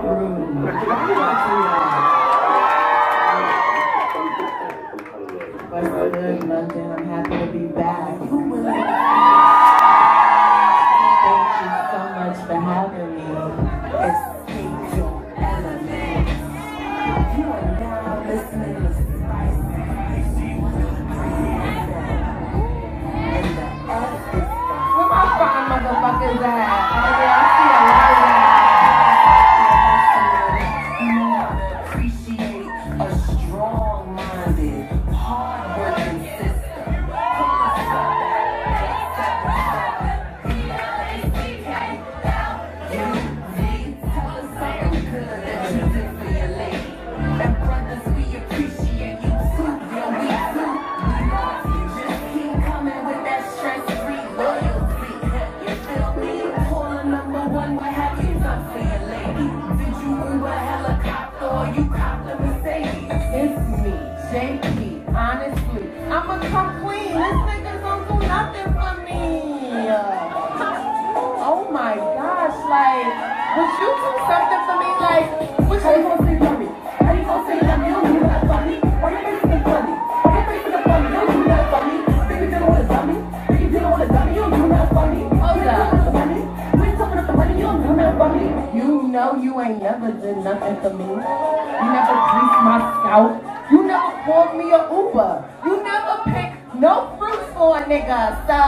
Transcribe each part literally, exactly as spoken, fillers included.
rude. What's good, London? I'm happy to be back. Thank you so much for having me. Escape your element. You are now listening to Spice. And the F is where my fine motherfuckers at? Oh yeah, I see a lot of that. You know how to appreciate a strong-minded, hard-working sister. Tell us something good that you did for your lady. And brothers, we appreciate you too. Yeah, we do. Just keep coming with that stress-free loyalty. You feel me? Caller number one, what have you done for your lady? Did you Uber a helicopter or you copped a Mercedes? It's me, J P. Honestly, I'm a come clean. This niggas don't do nothing for me. Oh my gosh, like, would you do something for me? Like, would you gonna say dummy? How you gonna say dummy? You don't do that funny. Why you facing the funny? Why you facing the funny? You don't do that funny. Think you dealing with a dummy? Think you dealing with a dummy? You don't do that funny. Hold up. We talking about the money. You don't do that funny. You know you ain't never did nothing for me. You never greased my scalp. You never called me a Uber. You never picked no fruits for a nigga. So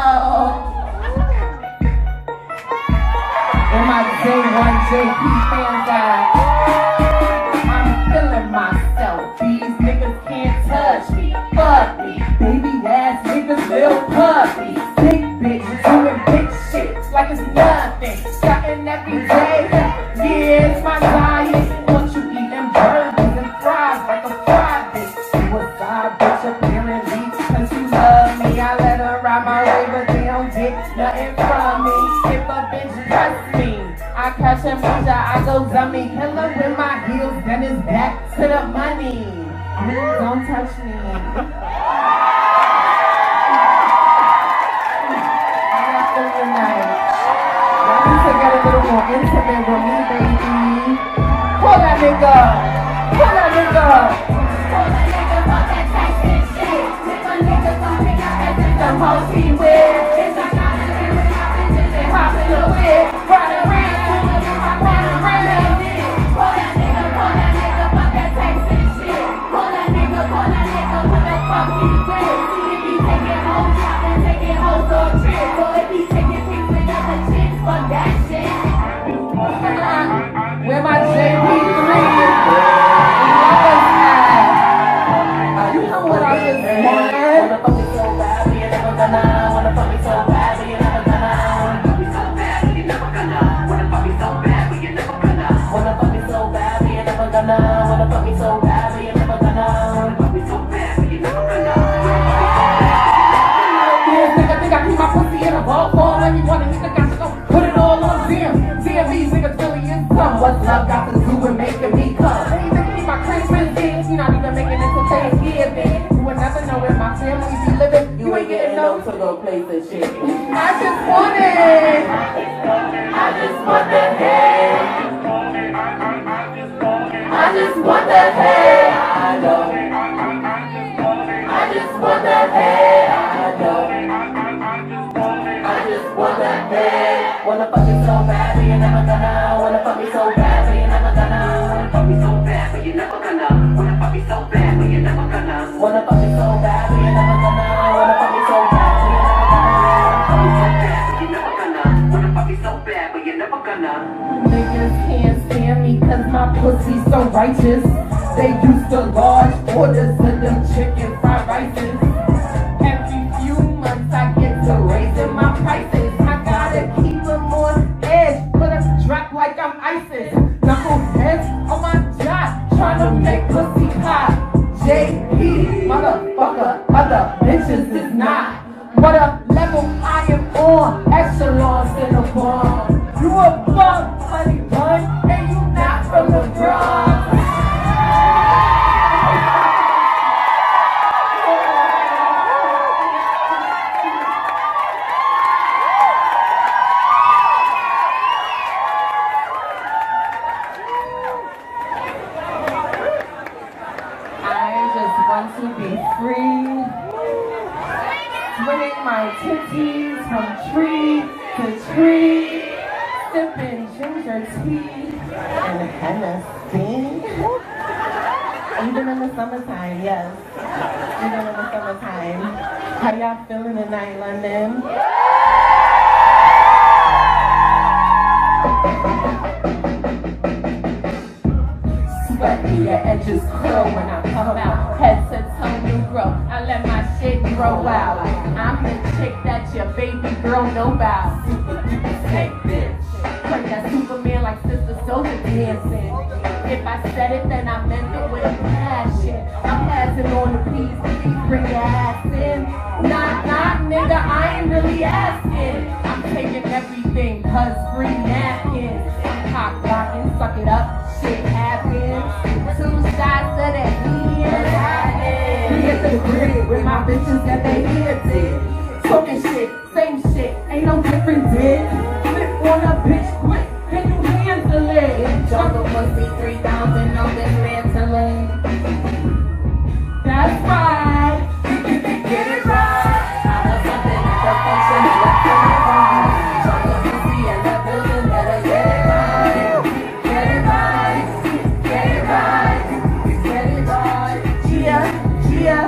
where my J one J P fans at? I'm feeling myself. These niggas can't touch me. Fuck me. Baby ass niggas, little puppy. Big bitch doing big shit like it's nothing. Starting every day. Yeah, it's my diet. Want you eating burgers and fries like a fried bitch. You a side bitch apparently. Cause you love me. I let her ride my way, but they don't get nothing from me. If a bitch trust me, I catch a ninja, I go dummy. Kill her with my heels, then it's back to the money. Don't touch me. How y'all feeling tonight? Y'all need to get a little more intimate with me, baby. Pull that nigga. Pull that nigga. Pull that nigga for that Texas shit. If a nigga gon' pick out that bitch, the most he with. It's like I done been with my bitches and hopping the whip. Run around. Where my J P three you know what I just want? Wanna fuck me so bad, but you never gonna. Wanna fuck me so bad, but you never gonna. Wanna fuck me so bad, but you never gonna. Wanna fuck me so bad, but you never gonna. Wanna fuck me so bad, but you never gonna. Wanna fuck me so bad, but you never gonna. Wanna fuck me so bad, but you never gonna. Yeah, nigga, think I keep my pussy in a ball form. Every one of nigga got to go put it all on Zim. Zim, these niggas really is some. What's love got to do with making me come? Hey, nigga, keep my Christmas things. You not even making it to Thanksgiving. You would never know where my family be living. You ain't getting no to go play the shit. I just want it. I just want the head. I just want the head. I know. I just want the head. I know. I just want the head. Wanna fuck me so bad, but you never gonna. Wanna fuck me so bad, but you never gonna. Wanna fuck me so bad, but you never gonna. Wanna fuck me so bad, but you never gonna. Wanna fuck me so bad, but you never gonna. Wanna fuck me so bad, but you never gonna. Wanna fuck me so bad, but you never gonna. Niggas can't stand me cause my pussy's so righteous. They used to large orders of them chicken fried rices. Every few months I get to raising my prices. I gotta keep them on edge, put a drop like I'm ISIS. Knuckleheads on my job, trying to make pussy hot. J P, motherfucker, other bitches is not. What a level I am on, echelons in the bomb. You a bum, honey bun, and you not from the Bronx. free. Swinging my titties from tree to tree. Sipping ginger tea and Hennessy. Even in the summertime, yes. Even in the summertime. How y'all feeling tonight, London? Sweaty, your edges curl when I come out. Head to toe, new growth. I let my shit grow out. I'm the chick that your baby girl know about. Sick bitch. Play that Superman like Sister Soldier dancing. If I said it, then I meant it with a passion. I'm passing on the peas, please bring your ass in. Nah, nah, nigga, I ain't really asking. I'm taking everything, cause free napkins. I'm cock blocking, suck it up, shit happens. Two shots of that heat happening. We get to the crib with my bitches that they here did. Talking shit, same shit, ain't no different dick. Flip on a bitch quick, can you handle it? Jungle pussy three thousand on this mentally. That's right. Get it right. I was something at the function and left it right. Jungle pussy in the building, better get it right. Get it right. Get it right. Get it right. Chia, chia.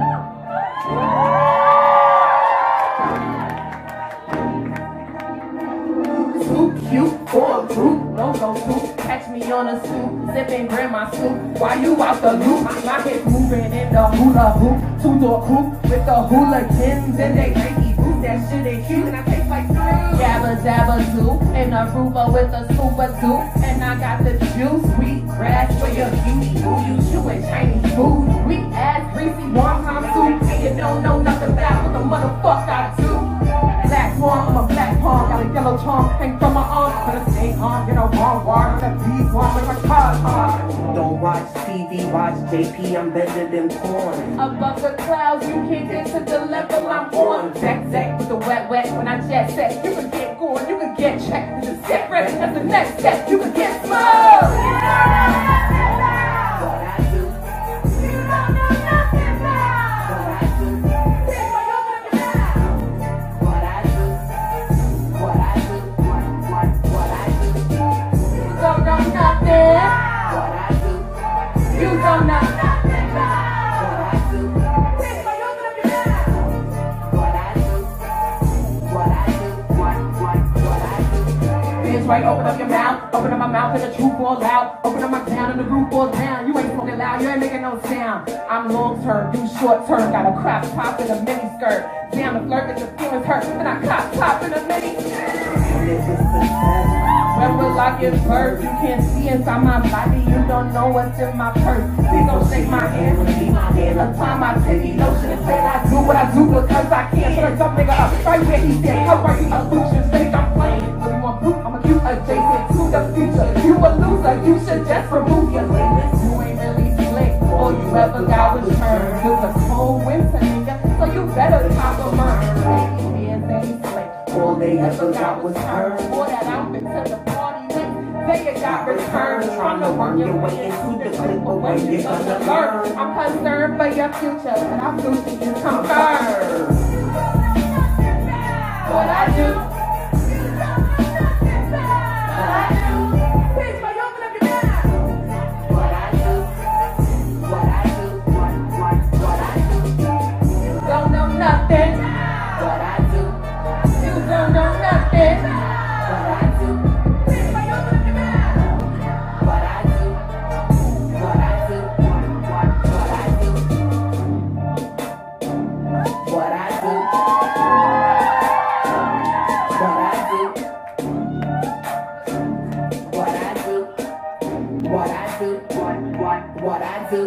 Too cute for a group, no go soup. Catch me on a stoop, sipping grandma soup. While you out the loop, my hips moving in the hula hoop. Two door coupe with the hooligans and they Nike boots. That shit ain't cute and I taste like three. Jabba jabba zoo, in Aruba with a super zoo. And I got the juice, sweet grass for your beauty. Who you chewing Chinese food? Sweet ass, greasy wonton soup. And you don't know nothing about what the motherfucker I do. Black swan, I'm a black palm, got a yellow charm, hang from my arm, but I stay on, get a wrong wire, with a beat one with my car. Don't watch T V, watch J P, I'm better than porn. Above the clouds, you can't get to the level I'm on. Zack, zack with the wet, wet, when I jet set, you can get going, you can get checked, you can get ready, that's the next step, you can get smoked. What I do, You don't know nothing about what I do, what what I do, what I do, what, what, what I do, You don't know nothing. what I do, You don't know nothing about what I do, what I do, what I do, what, what, what I do. Bitch, right, open up your mouth, open up my mouth and the truth falls out. Open up my town and the roof falls down. You ain't smoking loud, you ain't making no sound. I'm long term, you short term, got a crop top and a mini skirt. Down the flirt with the feelings hurt, and I cop top in a mini When will I give birth? You can't see inside my body, you don't know what's in my purse. Please don't shake my hand, leave my hand, apply my titty lotion and say I do what I do because I can. So some nigga up right where he said, how are you a loser? Think I'm playing, what do you want proof? I'm a cute adjacent to the future. You a loser, you should just remove your labels. You ain't really slick, all you ever got was turn. It was a cold winter, nigga, so you better top a burn. Baby, beers ain't slick, All they ever got was her. Wore that outfit to the party with, say it got returned. Trying to work your way into the clip, but when you gonna learn? I'm concerned for your future, but I'm losing you confirmed. What I do? What I do? Bitch, why you open up your mouth? What I do, what I do, what, what, what I do, Don't know nothing. what I do, You don't know nothing. what I do, Bitch, why you open up your mouth? what I do, what I do, what, what, what I do, what I do, what I do, what I do, what I do, what, what, what I do.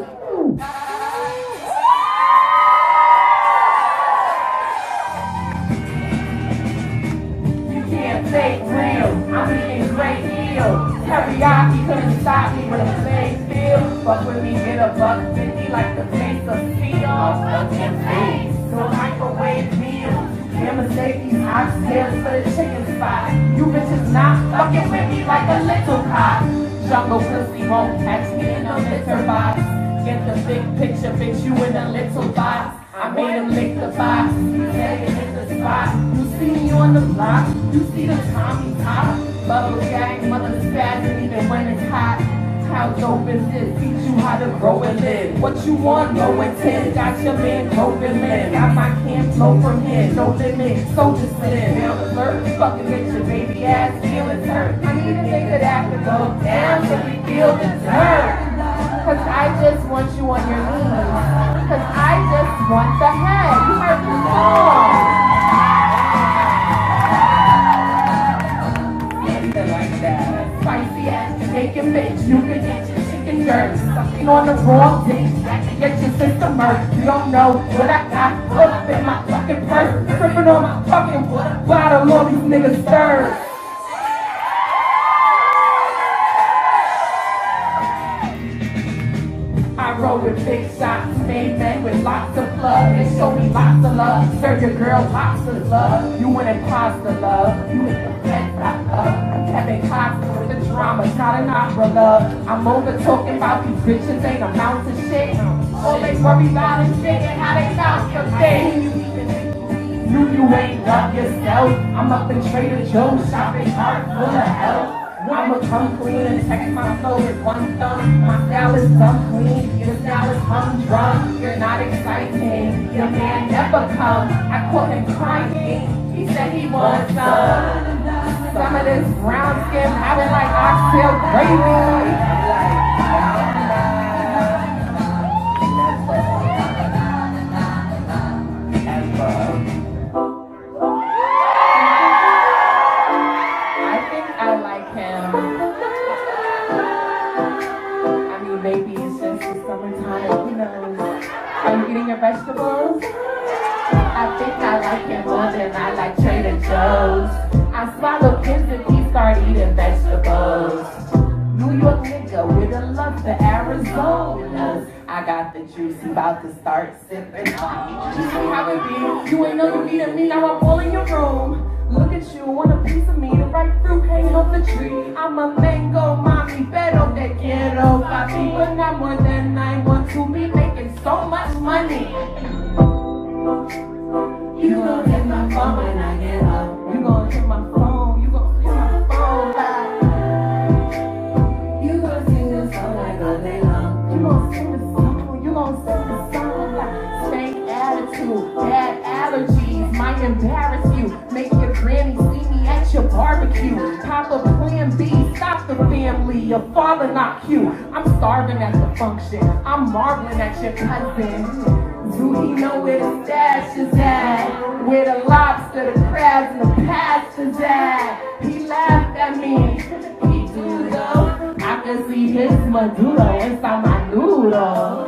You can't fake real. I'm eating great meal. Teriyaki couldn't stop me with a play field. Fuck with me, get a buck fifty like the face of steel. Off your face. No microwave meal. Can't mistake these oxtails for the chicken spot. You bitches not fucking with me like a little cock. Jungle pussy won't catch me in a litter box. Get the big picture, bitch, you in a little box. I made him lick the box, say it in the spot. You see me on the block, you see the Tommy top. Bubble gang, mother's spazzing even when it's hot. How dope is this? Teach you how to grow and live. What you want, low and ten. Got your man broken man. Got my camp flow from here, no limit. So just slim, feel the flirt. Fucking get your baby ass feelings hurt. I need a nigga that can go down so we feel the dirt. Cause I just want you on your knees. Cause I just want the head. You heard the song. Something like that. Spicy ass chicken bitch. You can get your chicken dirt. Sucking on the wrong dick. I can get your system hurt. You don't know what I got up in my fucking purse. Tripping on my fucking bottle. All these niggas stirred. I roll with big shots, made men with lots of blood. They show me lots of love, serve your girl lots of love. You an imposter, love. You hit the fed back up. Kevin Costner with the drama, not an opera, love. I'm over talking about these bitches ain't amount to shit. All they worry about is shit and how they count your things. You, you ain't love yourself. I'm up in Trader Joe's shopping cart full of hell. I'ma come clean and text my flow with one thumb. My style is dumb clean, your style is humdrum. You're not exciting, your man never come. I caught him crying, he said he wants some. Some of this brown skin having like oxtail gravy. Maybe it's just the summertime, who knows? Are you getting your vegetables? I think I like him more than I like Trader Joe's. I swallow kids if he start eating vegetables. New York nigga with a love for Arizona. I got the juice, he about to start sipping. You see how it be? You ain't know you needed me, now I'm all in your room. Look at you, want a piece of me, the right fruit hanging off the tree. I'm a mango mommy, pero te quiero, papi. But not more than I want to be making so much money. You gon' hit my phone when I get up. You gon' hit my phone, you gon' hit my phone back. You gon' sing this song like all day long. You gon' sing this song, you gon' sing this song like stank attitude, bad allergies, might embarrass you. Make your granny see me at your barbecue. Papa plan B, stop the family. Your father not cute. I'm starving at the function. I'm marveling at your cousin. Do he know where the stash is at? Where the lobster, the crabs, and the pasta's at? He laughed at me. He do though. I can see his medulla inside my noodle.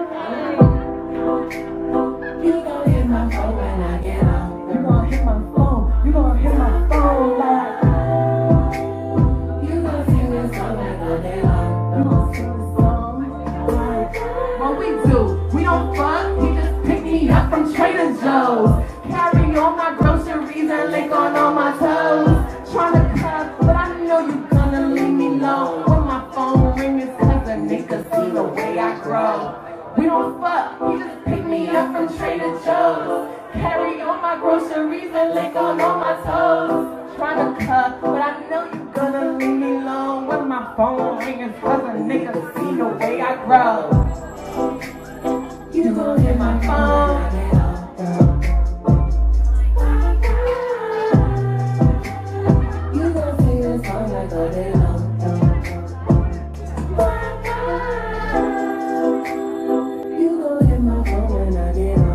You gon' hit my phone when I get home. You gon' hit my phone. You gon' hit my phone like. You gon' sing this song like all day long. You gon' sing this song like. What we do? We don't fuck. He just picked me up from Trader Joe's. Carry all my groceries and lick on all my toes. Tryna cuff, but I know you gonna leave me low. When my phone ring, it's cause a nigga see the way I grow. We don't fuck. He just picked me up from Trader Joe's. Carry all my groceries and lick on all my toes. Tryna cut, but I know you gonna leave me alone. When my phone rings, cause a nigga see the way I grow. You gon' hit my phone. You gon' sing this song like all day long. You gon' hit my phone when I get home.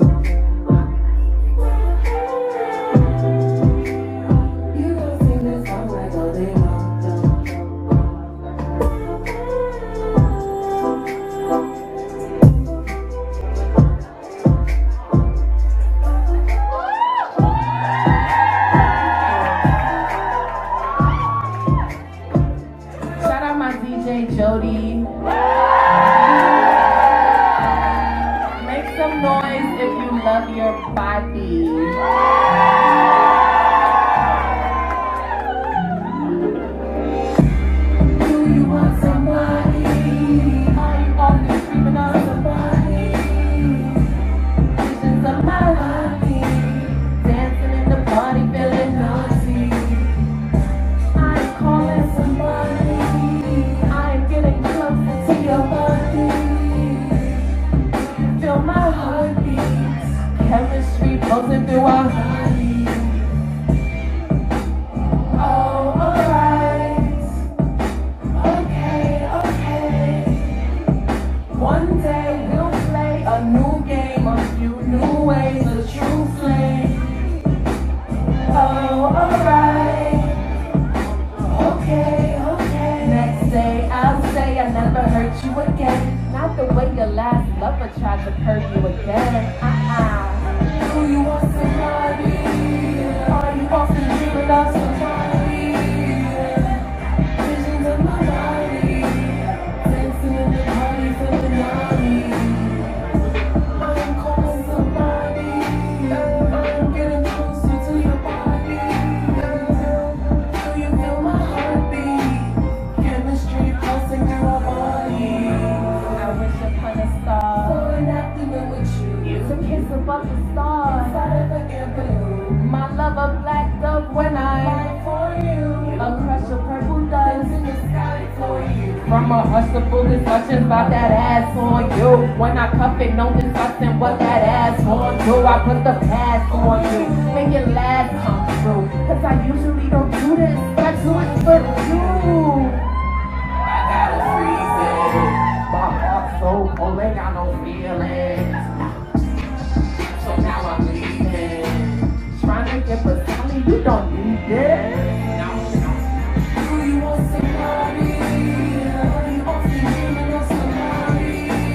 Jody. Make some noise if you love your body. Do you want somebody? Are you on the street? to your body. Feel my heartbeat. Chemistry pulsing through our body. Oh, alright. Okay, okay. One day we'll play a new game, a few new ways, a true flame. Oh, alright. Okay, okay. Next day I'll say I never hurt you again. Not the way your last lover tried to hurt you again. Uh-uh. Do you want somebody? Are you often dreaming of somebody? Visions of my body, dancing in the party for the naughty. I'm calling somebody. I'm getting closer to your body. Do you feel my heartbeat? Chemistry pulsing through our body. I wish upon a star for an afternoon with you. To kiss above the stars inside of an air balloon. My love a black dove when I fly for you. A crush of purple doves in the sky for you. From a hush to full discussion about that ass on you. When I cuff it, no discussing what that ass on do. I put the pass on you, make it last come through. Cause I usually don't do this, but I do it for you. I gotta freeze it. My heart's so full, ain't got no feelings. So now I'm leaving. Trying to get beside you don't need this. No, no. Do you want somebody? Are you often dreaming of somebody?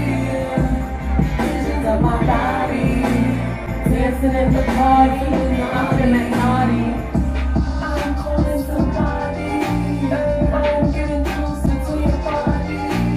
Visions of my body, dancing in the park, feeling I'm feeling naughty. I'm calling somebody. I'm getting closer to your body.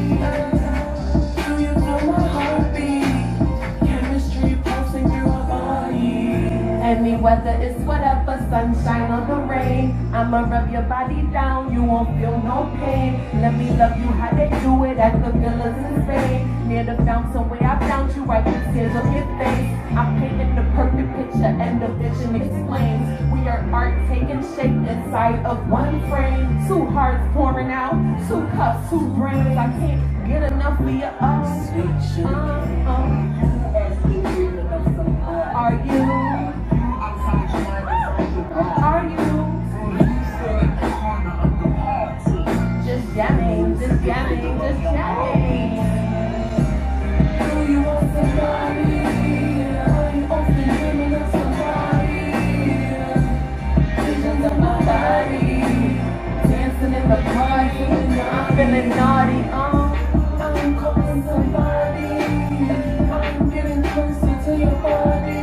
Do you feel my heartbeat? Chemistry pulsing through our body. Any weather is whatever, sunshine or the rain. I'ma rub your body down, you won't feel no pain. Let me love you how they do it at the villas in Spain. Near the fountain where I found you, right the tears of your face. I'm painting the perfect picture and the vision explains. We are art taking shape inside of one frame. Two hearts pouring out, two cups, two brains. I can't get enough of your uh, sweet sugar. Uh, uh. Are you? Are you? Just jamming, just jamming, just jamming. Do you want somebody? Are you often dreaming of somebody? Visions of my body, dancing in the park, I'm feeling naughty. Uh, I'm calling somebody. I'm getting closer to your body.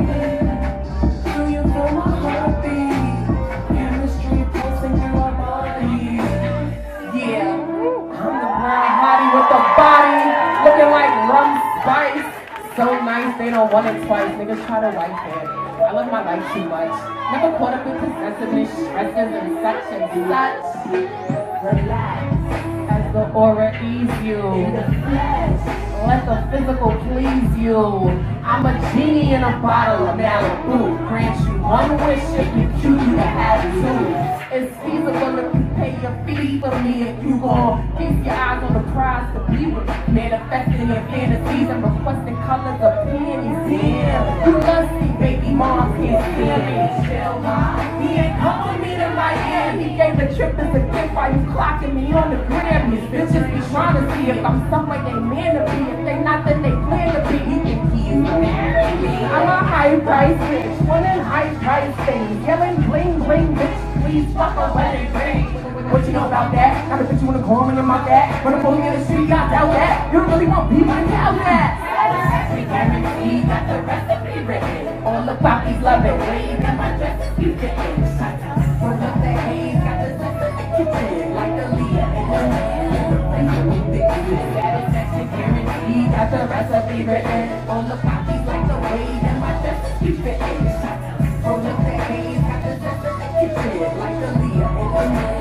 Do you feel my heartbeat? Chemistry pulsing through our body. Yeah, I'm the brown hottie with the body, looking like rum spice. So nice, they don't want it twice. Niggas try to wipe it. I love my life too much. Never caught up with possessiveness, stresses, and such and such. Relax as the aura ease you. In the flesh, let the physical please you. I'm a genie in a bottle of Malibu. Grant you one wish if you choose to have two. It's feasible if you pay your fee for me. If you gon' keep your eyes on the prize to be with, manifesting your fantasies and requesting colors of panties. Damn, you lusty, baby mom can't stand me. Chill, ma. He ain't calling me to Miami. He gave the trip as a gift while you clocking me on the gram. These bitches be trying to see if I'm somewhere they meant to be. If they not, then they plan to be. You think he's marry me? I'm a high price bitch, one in high price things. Yelling bling bling bitch, please fuck a wedding ring. What you know about that? Gotta put you in a corner in my back. Run up on me in the street, I doubt that. You don't really want people to tell that. We guarantee got the recipe written. All the poppies love it. Wave in my dresses, you get it. Roll up the haze, got the sense of the kitchen. Like the Leah in the man. Satisfaction guarantee got the recipe written. All the poppies like the wave in my dresses, you get it. Roll up the haze, got the sense of the kitchen. Like the Leah in the man.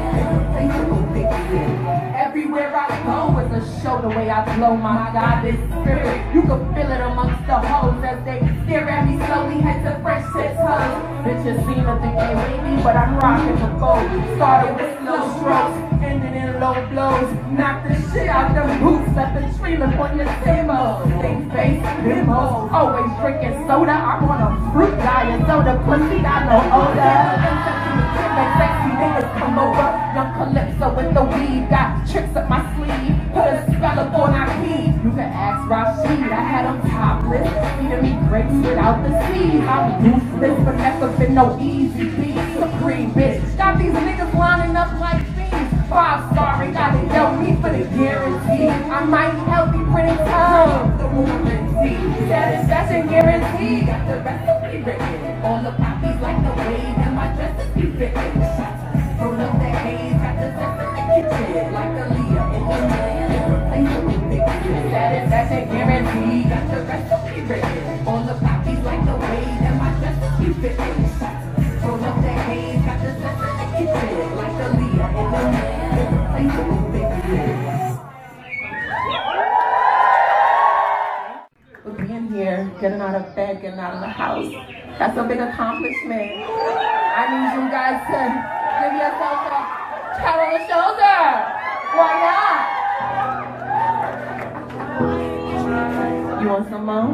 Everywhere I go is a show, the way I flow, my God, this spirit. You can feel it amongst the hoes as they stare at me slowly, head to fresh tits, huh? Bitches seem to think they wavy, but I'm rocking the boat. Started with slow strokes, ending in low blows. Knock the shit out them boots, let the tree look on your table. Same face, bimbo, always drinking soda. I'm on a fruit diet, soda pussy got no odor. Make sexy niggas come over. Young Calypso with the weed, got tricks up my sleeve. Put a spell up on our key. You can ask Rashid, I had them topless, feeding me grapes without the seeds. I'm ruthless, but never been no easy beat. Supreme bitch, got these niggas lining up like fiends. Five star, ain't gotta yell me for the guarantee. I might help you pretty tongue. The warranty, satisfaction guarantee. Got the recipe written. All the poppies like the wave, and my dresses be fitting. Roll up that haze, got the stuff in the kitchen. Like a Leah in the land, irreplaceable bitch. Satisfaction guarantee. Got the recipe written. All the poppies like the wave, and my dresses be fitting. Roll up that haze, got the stuff in the kitchen. Like a Leah in the land, irreplaceable bitch. For being here, getting out of bed, getting out of the house. That's a big accomplishment. I need you guys to give yourself a pat on the shoulder. Why not? You want some more?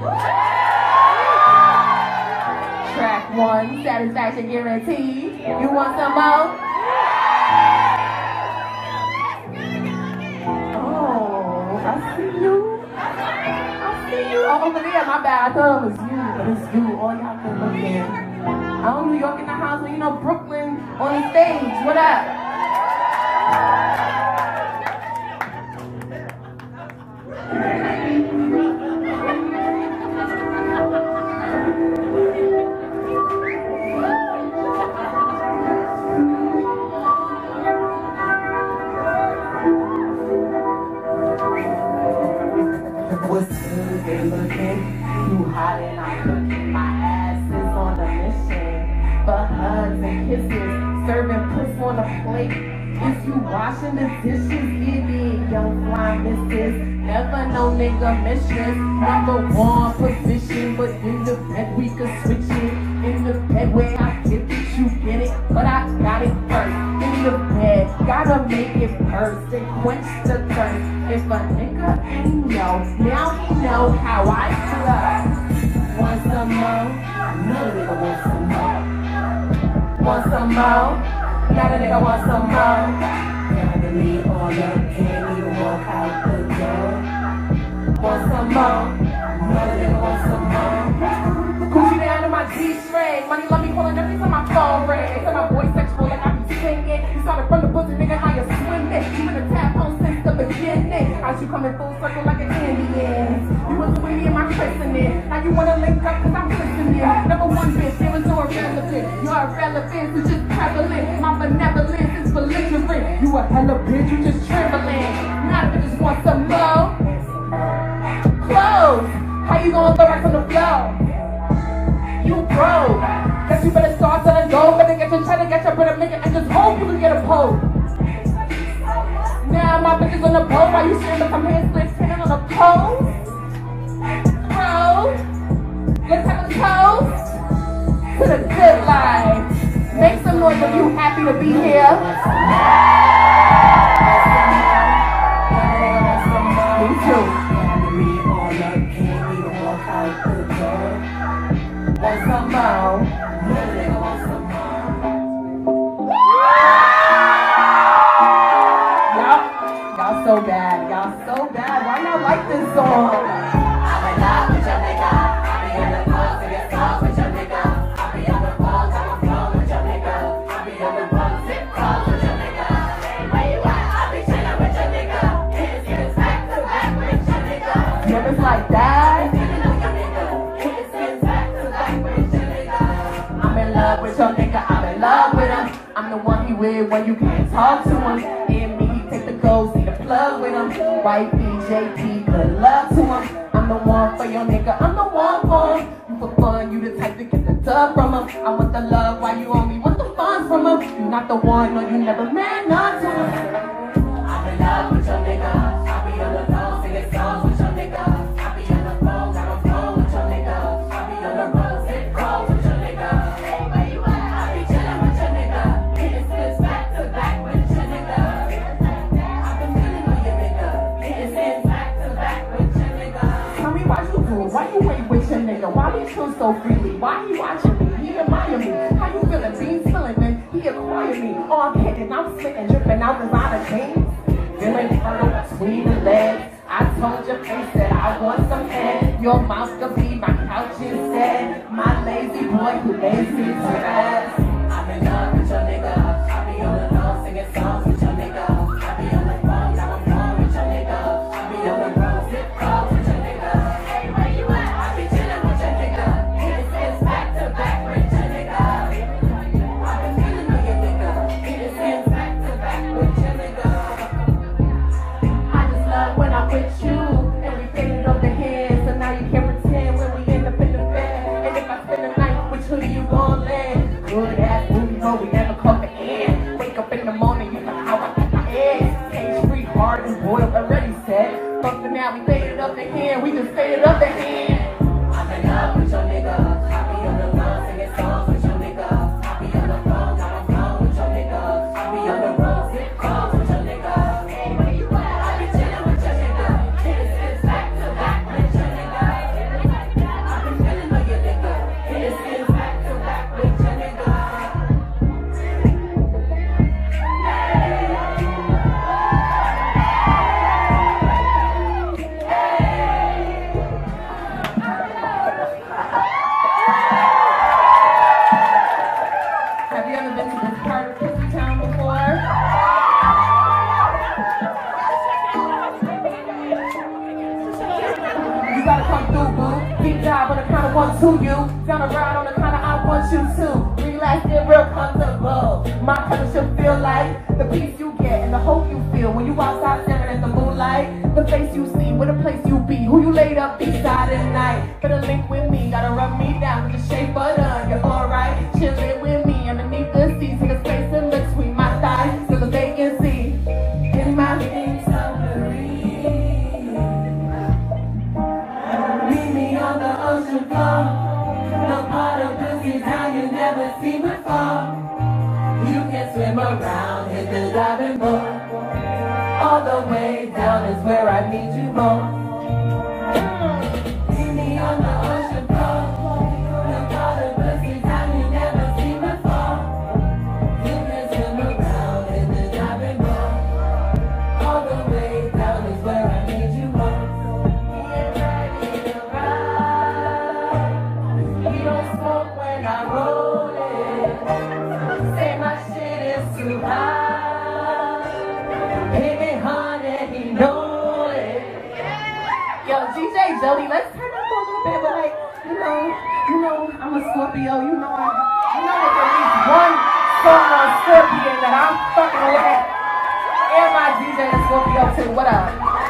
Track one, satisfaction guaranteed. You want some more? Oh, I see you. Oh, over there, my bad. I thought it was you, but it's you. All y'all can look in. I'm New York in the house, and you know Brooklyn on the stage. What up? What's good, they looking? You hot and I'm cooking. My ass is on a mission for hugs and kisses, serving puss on a plate. If you washing the dishes, get it, young fly missus. Never no nigga mistress. Number one position, but in the bed we could switch it. In the bed where I get it, you get it, but I got it first. In the bed, gotta make it first and quench the thirst. If a nigga ain't know, now he know how I feel. Want some more? No nigga want some more. Want some more? Now the nigga want some more. Gather me all up, can't even walk out the door. Want some more? No nigga want some more. Coochie down to my G-string. Money love me calling every time my phone rings. And my voice sexual like I be singing. You started from the pussy, nigga, how you swimming? You in the tap home since the beginning. How'd you come in full circle like an Indian? You was with me and my christening. Now you wanna link up cause I'm listening. Number one bitch, there was no irrelevant. Your irrelevance is just prevalent. My benevolence is belligerent. You a hella bitch, you just trembling. Now the bitches want some more. Clothes. How you gonna throw right from the floor? You broke. Guess you better start selling gold. Better get your cheddar, get your bread, make it, and just hope you can get a pole. Now my bitch is on the boat while you sharing some hand splits, standing on the pole. Bro, let's have a toast to the good life. Make some noise if you happy to be here. Me too. Want some more? Want some more? Y'all, y'all so bad. Y'all so bad. Why not like this song? I'm in love with your nigga. I be in the club to get off with your nigga. I be on the phone, I'm on phone with your nigga. I be on the phone, sit close with your nigga. Hey, where you at? I be chillin' with your nigga. Hits, hits, back to back with your nigga. Niggas like that. With your nigga, I'm in love with him. I'm the one he with when you can't talk to him. And me, he take the gold, see the plug with him. White B J P, good luck to him. I'm the one for your nigga, I'm the one for him. You for fun, you the type to get the dub from him. I want the love while you only want the fun from him. You not the one, no, you never meant none to him. I'm in love with your nigga. I be on the phone, singing songs with your nigga. I be on the phone, got on phone with your nigga. I be on the road, sit cold with your nigga. Hey, where you at? I be chillin' with your nigga. Hit his back to back with your nigga. Why you wait with your nigga? Why we chill so freely? Why he watching me? He admire me. How you feeling? Being feeling then he acquire me. Oh, I'm kidding. I'm sitting, dripping out designer jeans. Feeling fertile between the legs. I told your face that I want some head. Your mouth could be my couch instead. My lazy boy who lazy to rest. I'm in love with your nigga. I be on the phone singing songs with your nigga. I be on the phone, now I'm home with your nigga. I be on the road, zip calls with your nigga. Hey, where you at? I be chilling with your nigga. It is back to back with your nigga. I been feeling with your nigga. It is back to back with your nigga. I just love when I'm with you. And we faded over the hands. So now you can't pretend when we end up in the bed. And if I spend the night with who you gon' land? Good ass movie, but we never come to end. Wake up in the morning, you know how I get my eggs. Cage free, hard and boiled, already said. But for now, we faded up the hand. We just faded up the hand. I'm in love with your nigga. I be on the phone singing songs with your nigga. I be on the phone, now I'm gone with your nigga. I be on the road, zip calls with your nigga. Hey, where you at? I be chilling with your nigga. It is back to back with your nigga. I been feeling with your nigga. It is back to back with your nigga. Have you ever been to this part of Pussy Town before? You gotta come through, boo. Deep dive on the count of one, two, you. Down the ride on the count of I want you to. Relax, get real comfortable. My color should feel like the peace you get and the hope you feel when you outside staring at the moonlight. The face you see, where the place you be, who you laid up beside at night. Better link with me, gotta rub me down with the shape of the. You're alright, chillin' with me underneath the seats. Take a space in between my thighs, so the vacancy in my submarine. Meet me on the ocean floor. No part of Pussy Town you never seen before. You can swim around, hit the diving board. All the way down is where I need you more. Meet me on the ocean floor. No part of Pussy Town you never seen before. You can swim around, hit the diving board. All the way down is where I need you more. Get ready to ride. You don't smoke when I roll it. Say my shit is too high. Hit me hard and he know it. Yo, D J Jody, let's turn up a little bit, but like, you know, you know, I'm a Scorpio, you know I, you know there's at least one song on Scorpio that I'm fucking with. And my D J is Scorpio too, what up?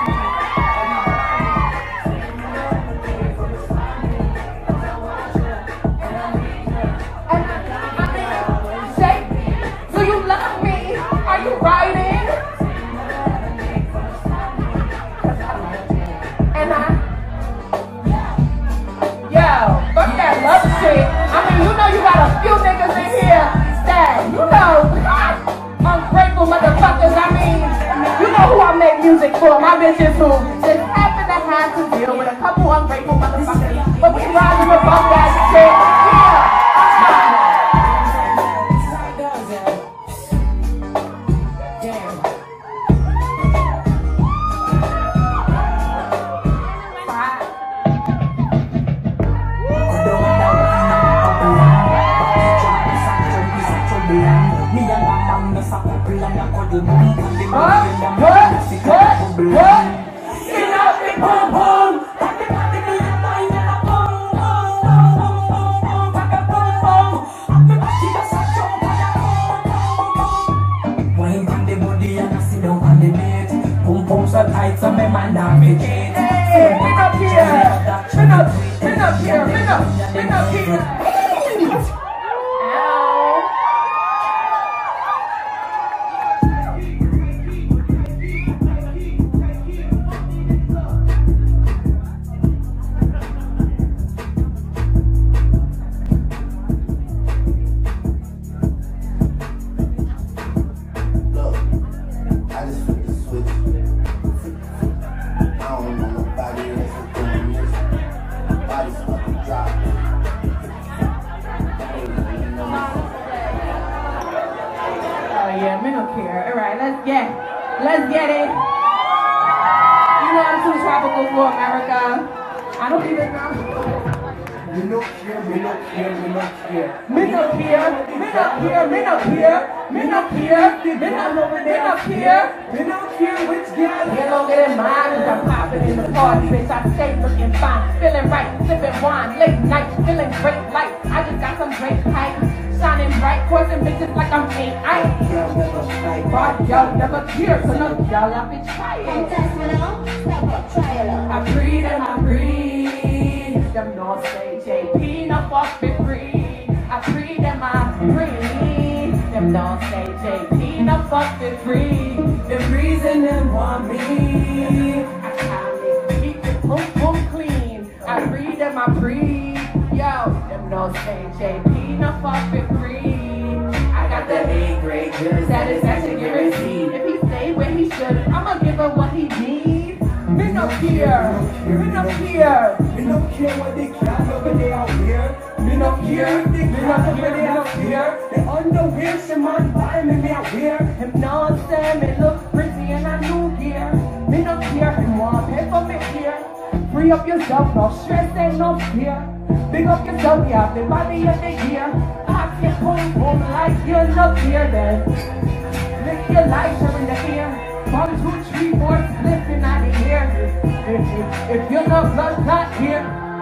Do you love me? Are you riding? And I, yo, fuck that love shit. I mean, you know you got a few niggas in here that, you know, ungrateful motherfuckers. I mean, you know who I make music for. My bitches who just happen to have to deal with a couple ungrateful motherfuckers. But we riding above that shit. Yeah. struggle for America. I don't even know. Me no care, me no care, me no care. Me no care, me no care, me no care. Me no care, me no, me no care. Me no care which girl. You don't get in mine, cause I'm popping in the party, bitch. I stay looking fine, feeling right, sipping wine, late night, feeling great light. I just got some great hype, shining bright, coursing bitches like I'm pink. I Y'all never fight. but y'all never care, so no, y'all have to try it. I breathe and I breathe. Them North say J P, no fuck me free. I breathe and I breathe. Them North say J P, no fuck me free. The reason they want me. I kinda keep it boom boom clean. I breathe and I breathe. Yo, them North say J P, no fuck me free. I got the A grade good satisfaction guaranteed. If he stay where he should, I'ma give him what he needs. Me no care, me no care. Me no care what they got over there out here. Me no care if they got over there out here. The underwear, some man buy me me out here. Him know say me look pretty in a new gear. Me no care, him want pay for me here. Free up yourself, no stress, ain't no fear. Big up yourself, yeah, the body of the year. I can boom boom like you're not here then. Lick your life here in the air. One, two, three, four, slipping out of here. If, if, if you're not blood, not here.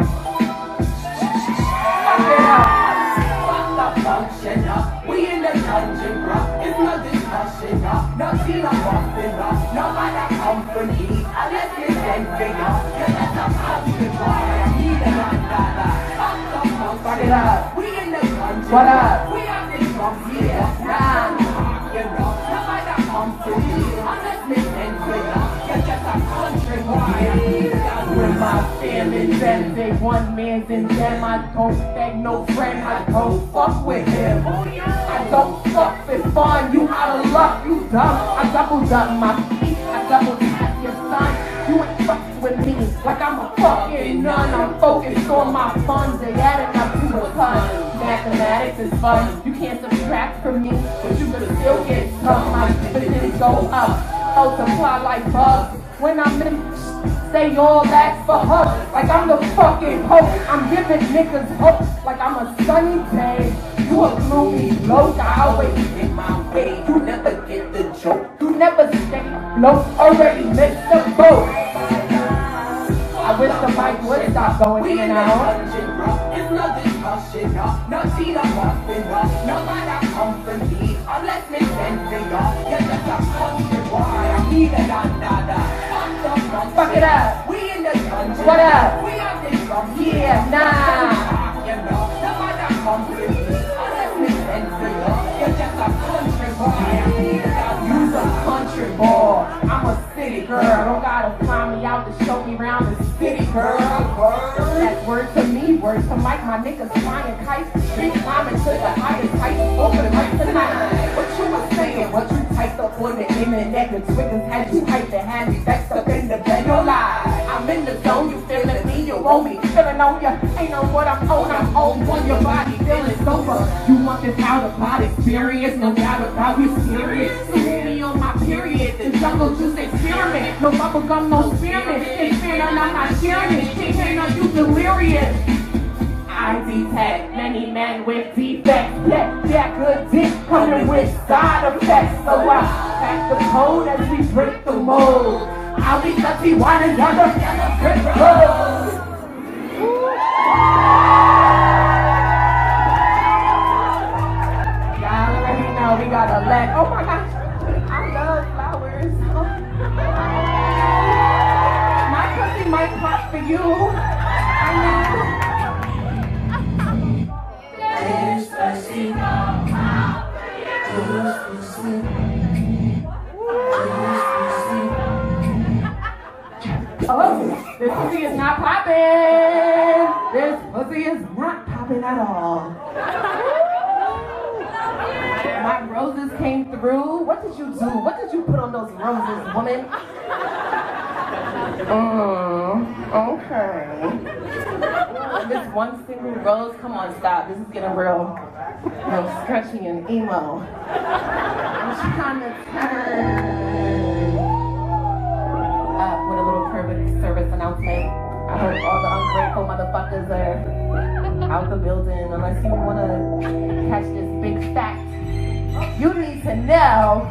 Fuck it up. Fuck the function up. We in the dungeon, bro. It's no discussion up. No team I'm busting up. No matter company. Unless it's then figure. Yeah, that's a function, boy. I need a bandana. Fuck the function. Fuck it up. We in the dungeon. What up? We have the drums here. Nah. You know, no matter company. Unless it's then figure. Yeah, that's a country boy. With my feelings and they one man's in them. I don't beg no friend, I don't fuck with him. I don't fuck with fun, you out of luck, you dumb. I doubled up my feet, I double tap your son. You ain't fucking with me like I'm a fucking nun. I'm focused on my funds, they adding up to a ton. Mathematics is fun, you can't subtract from me, but you can still get some. My dividends go up, multiply like bugs. When I'm in, say all that for her, like I'm the fucking hope. I'm giving niggas hope, like I'm a sunny day. You a gloomy bloke, I always get my way. You never get the joke, you never stay afloat. Already missed the boat. I wish the mic would stop going in and out. It's no discussion, no, no tea, no muffin, no, no matter company, unless it's then figure. Yeah, that's a country boy, I need a dandada. Fuck it up. We in the country. What up? We have this from Yeah, nah. You know, no matter company, unless it's then figure. You're just a country boy, I need a dandada. You's a country boy, I'm a city girl. Don't gotta find me out to show me around the city, girl. That's word to me, word to Mike. My niggas flying kites, street climbing to the highest heights. Over the mic tonight. What you was saying? What you typed up on the internet? The Twitters had you hyped and had me vexed up in the bed. No lie, I'm in the zone. You feeling me? You owe me. Feeling on ya? Ain't know what I'm on. I'm on when your body feeling sober. You want this out of body experience? No doubt about you serious. See me on my period. The jungle juice experiment. No bubble gum, no spearmint. It's fear, I'm not sharing it. Can't hear no you delirious. I detect many men with defects. Yet that good dick coming with side effects. So I pack the code as we break the mold. I'll be touchy, wine and yonder, break the code. Y'all already know we got a leg. Oh my gosh, I love flowers. My pussy might pop for you. I know. Oh, this pussy is not popping. This pussy is not popping at all. My roses came through. What did you do? What did you put on those roses, woman? Mm, okay. This one single rose. Come on, stop. This is getting real, real sketchy and emo. I'm trying to turn up with a little perfect service and announcement. I hope all the ungrateful motherfuckers are out the building unless you want to catch this big fact. You need to know.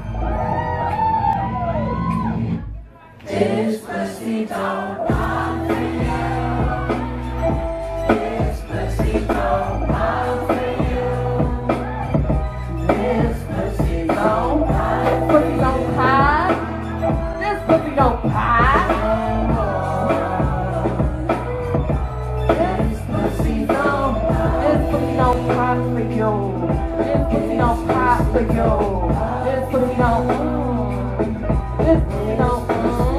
This pussy don't want for you. This pussy don't want for you. This pussy don't want. Pussy don't pie. This pussy don't pie. This pussy don't. This pussy don't pie for you. This pussy don't pie for you. This pussy don't. This pussy don't.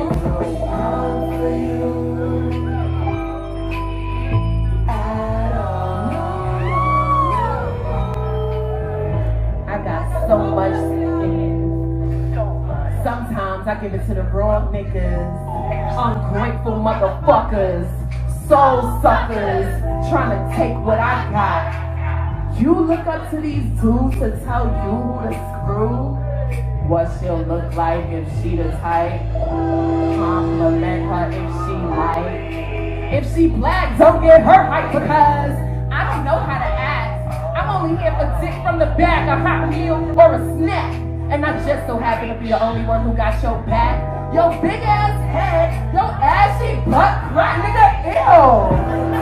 So much skin. Sometimes I give it to the raw niggas, ungrateful motherfuckers, soul suckers, trying to take what I got. You look up to these dudes to tell you who to screw, what she'll look like if she the type. Compliment her if she like. If she black, don't get her hype because I don't know how to act. I'm only here for dick from the back, a hot meal or a snack. And I just so happen to be the only one who got your back. Your big ass head, your ashy butt crack, nigga, ew.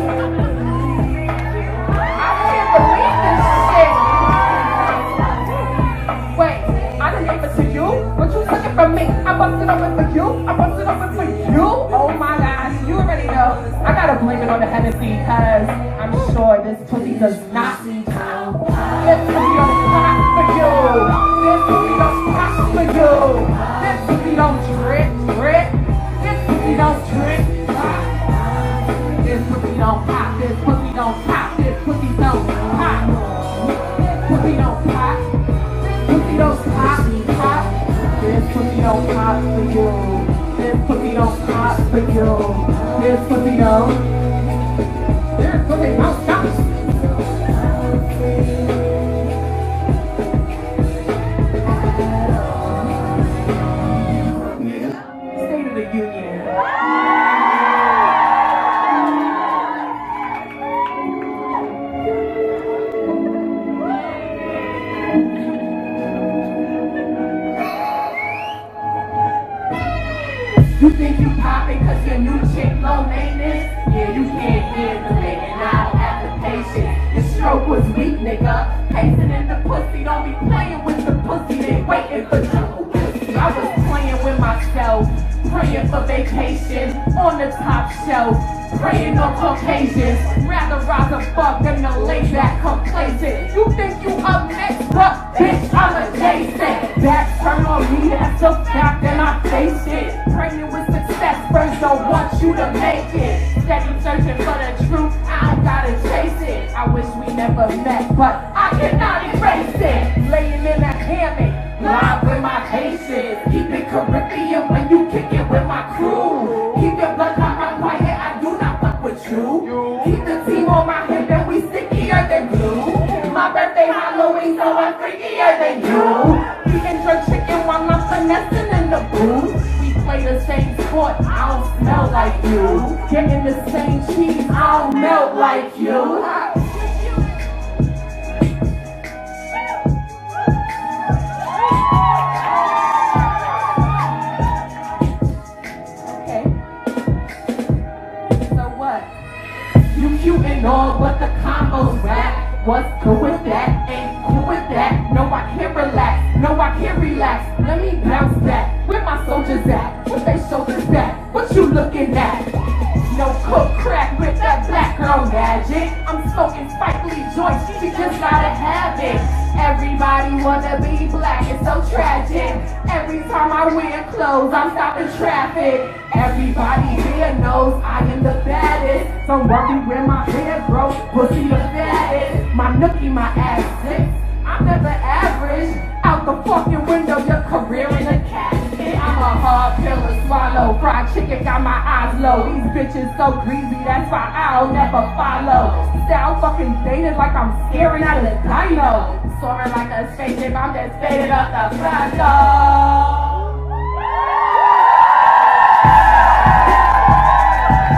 I can't believe this shit. Wait, I didn't give it to you, but you took it from me. I busted open for you, I busted open for you. Oh my gosh, you already know. I gotta blame it on the Hennessy, cause I'm sure this pussy does not. This pussy don't pop for you. This pussy don't pop for you. This pussy don't drip, drip. This pussy don't drip, pop. This pussy don't pop. This pussy don't pop. This pussy don't pop. This pussy don't pop. This pussy don't pop, pop. This pussy don't pop for you. This pussy don't pop for you. This pussy don't. This pussy don't stop. State of the Union. You think you poppin' cause your new chick low maintenance? Yeah, you can't handle it and I don't have the patience. Your stroke was weak, nigga. Pacing in the pussy, don't be playing with the pussy. They waiting for jungle pussy. I was playing with myself, praying for vacation on the top shelf, praying on Caucasians. Rather rise a fuck than to lay back complacent. You think you up next, but bitch, I'm adjacent. Back turn on me, that's a fact, and I face it. Praying with success, first don't want you to make it. Steady searching for the truth, I don't gotta chase it. I wish we never met, but I cannot erase it. Laying in that hammock, live with my patience. Keep it Caribbean when you kick it with my crew. Keep your blood hot, I'm quiet, I do not fuck with you. Keep the team on my hip and we stickier than glue. My birthday Halloween, so I'm freakier than you. Eating jerk chicken while I'm finessing in the booth. We play the same sport, I don't smell like you. Getting the same cheese, I don't melt like you. Cute and all, but the combo's rap. What's good with that? Ain't cool with that. No, I can't relax. No, I can't relax. Let me bounce back. Where my soldiers at? With they shoulders back. What you looking at? No cook crack with that black girl magic. I'm smoking Spike Lee joints. You just gotta have it. Everybody wanna be black. It's so tragic. Every time I wear clothes, I'm stopping traffic. Everybody here knows I am the baddest. Don't worry when my hair grows, pussy the fattest. My nookie, my ass six. I'm never average. Out the fucking window, your career in a casket. I'm a hard pill to swallow. Fried chicken got my eyes low. These bitches so greasy, that's why I'll never follow. Style fucking dated like I'm staring at a dino. Soaring like a spaceship, I'm just faded up the front door.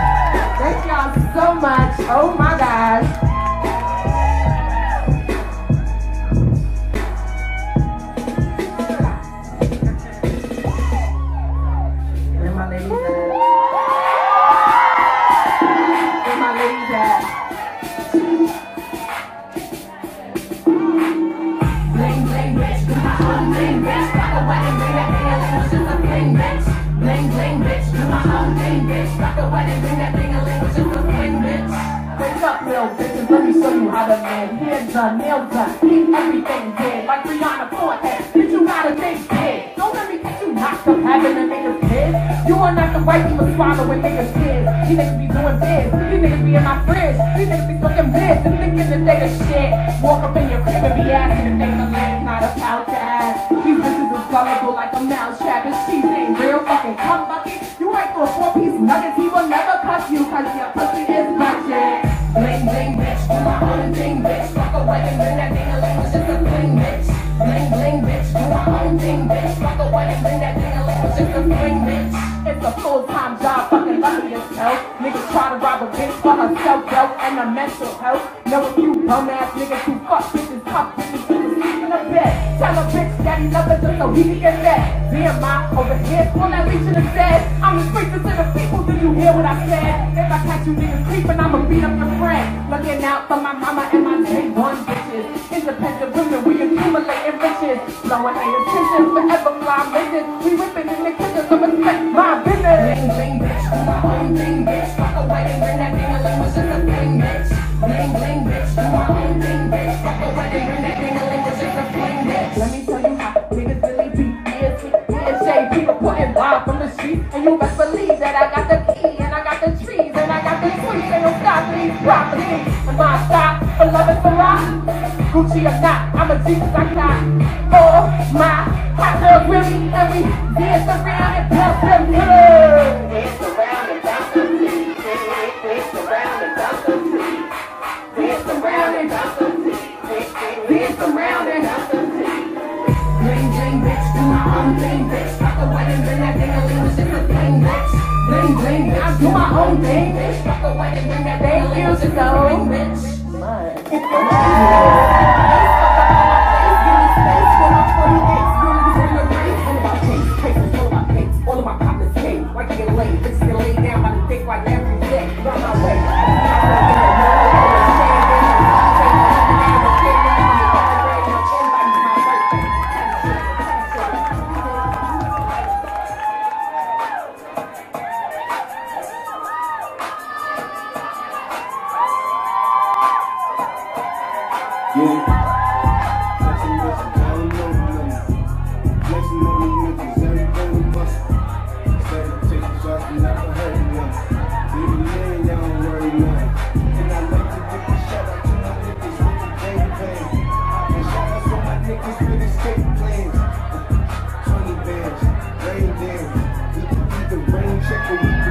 own thing, bitch. Rock a wedding ring, that ding-a-ling was just a fling, bitch. Wake up, little bitches, let me show you how to man. Hands done, nails done, keep everything dead. Like Rihanna forehead, bitch, you gotta think big. Don't let me get you knocked up having a nigga's kids. You are not the right to swallow with niggas' kids. These niggas be doing biz, these niggas be in my fridge. These niggas be fucking biz and thinking that they the shit. Walk up in your crib and be asking if they the land, not a pouch ass. These bitches is gullible like a mouse trap. His cheese ain't real fucking cum bucket. You ain't for a four-piece nuggets, he will never cuss you cause your pussy is budget. Bling bling bitch, do my own thing bitch. Rock a wedding ring, that ding-a-ling was just a fling bitch. Bling bling bitch, do my own thing bitch. Rock a wedding ring, that ding-a-ling was just a fling bitch. It's a full-time job, fucking lucky as hell. Niggas try to rob a bitch for her self-help and her mental health. Know a few bum-ass niggas who fuck bitches, tough bitches, who sleep in a bed. Tell a bitch that he love her just so he can get that. B M I over here, all that reaching is dead. I'm the streets to the people, did you hear what I said? If I catch you niggas creeping, I'ma beat up your friend. Looking out for my mama and my day one bitches. Independent women, we accumulating riches. Blowing haters' attention, forever fly missions. We whipping in the kitchen, so respect my business. Bling bling bitch, do my own thing bitch. Rock a wedding ring, that ding-a-ling was just a fling bitch. Bling bling bitch, do my own thing bitch. Rock a wedding ring, that ding-a-ling was just a fling bitch. Let me tell you how niggas really be. Yeah, yeah, shade, people putting wild from the street. And you best believe that I got the key, and I got the trees, and I got the tweets. Ain't no stopping these properties. And my stop, eleven for rock. Gucci or not, I'm a Jesus I got. Oh my, hot girls with me, and we dance around and pass them good. Dance around and bounce the city. Dance around and bounce the city. Dance around and bounce the city. Dance around and bounce the city. Bling bling bitch, do my own thing bitch. Rock a wedding ring, that ding-a-ling was just a fling bitch. Bling bling bitch, I do my own thing. bitch. Rock a wedding ring, that ding-a-ling was just a fling bitch. All of my pockets came, like they get laid. Bitches get laid down by the dick like every day. Run my way. Check the